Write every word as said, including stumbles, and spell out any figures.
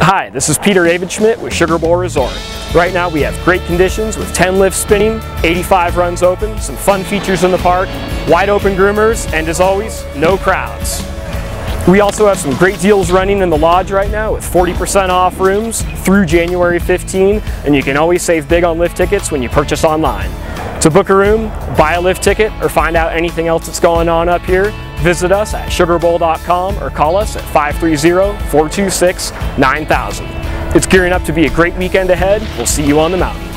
Hi, this is Peter David-Schmidt with Sugar Bowl Resort. Right now we have great conditions with ten lifts spinning, eighty-five runs open, some fun features in the park, wide open groomers, and as always, no crowds. We also have some great deals running in the lodge right now with forty percent off rooms through January fifteenth, and you can always save big on lift tickets when you purchase online. To book a room, buy a lift ticket, or find out anything else that's going on up here, visit us at sugar bowl dot com or call us at five three zero, four two six, nine thousand. It's gearing up to be a great weekend ahead. We'll see you on the mountain.